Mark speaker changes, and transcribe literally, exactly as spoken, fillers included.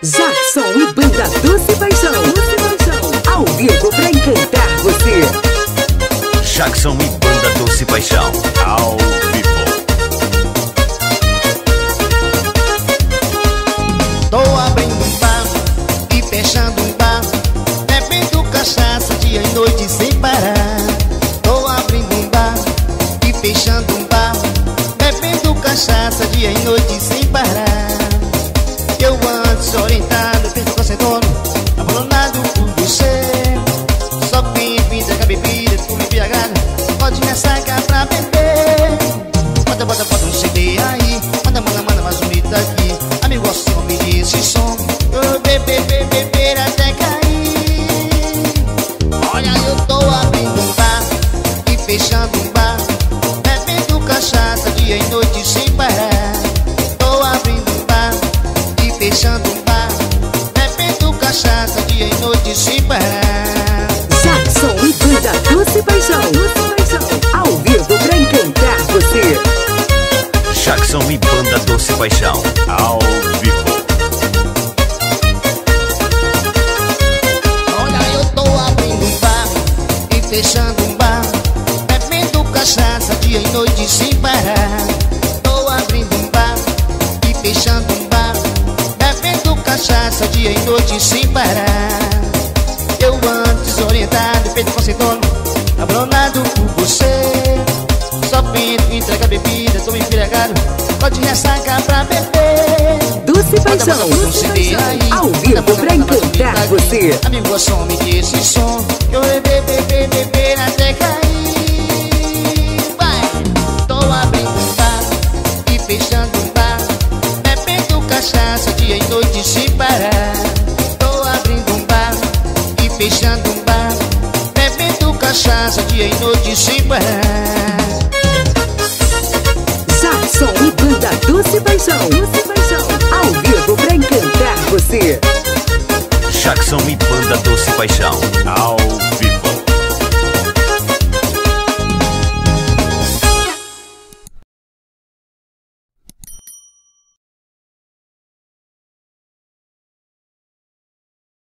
Speaker 1: Jackson e Banda Doce Paixão, ao vivo pra encantar você.
Speaker 2: Jackson e Banda Doce Paixão, ao vivo.
Speaker 3: Tô abrindo um bar e fechando um bar, bebendo cachaça dia e noite sem parar. Tô abrindo um bar e fechando um bar, bebendo cachaça dia e noite sem parar. Eu antes orientado, feito concentrando, abandonado por você. Só quem pinta com a bebida, tu me embriagado, pode me sacar pra beber. Bota, bota, bota um C D aí, manda, manda, manda mais um litro aqui. Amigo, o som me disse som, eu beber, beber, beber até cair. Olha, eu tô abrindo um bar e fechando um bar, bebendo cachaça dia e noite sem parar. Tô abrindo um bar e fechando um bar, bebendo cachaça dia e noite sem parar.
Speaker 1: Jackson e Banda Doce Paixão, ao vivo pra encantar você.
Speaker 2: Jackson e Banda Doce Paixão, ao vivo.
Speaker 3: Olha, eu tô abrindo um bar e fechando um bar, bebendo cachaça dia e noite sem parar. Tô abrindo um bar e fechando um bar, bebendo cachaça dia e noite sem parar. Eu antes orientado, feito conceitando, abandonado por você. Só pinto, entrega a bebida, tô embriagado, pode ressacar pra beber.
Speaker 1: Doce Paixão, ao vivo pra encantar você.
Speaker 3: Amigo, o som me disse som, eu beber, beber, beber até cair. Vai! Tô abrindo um bar e fechando um bar, bebendo cachaça dia e noite sem parar. Tô abrindo um bar e fechando um bar, bebendo cachaça dia e noite sem parar.
Speaker 1: Jackson e Banda Doce Paixão, ao vivo pra encantar você.
Speaker 2: Jackson e Banda Doce Paixão, ao vivo.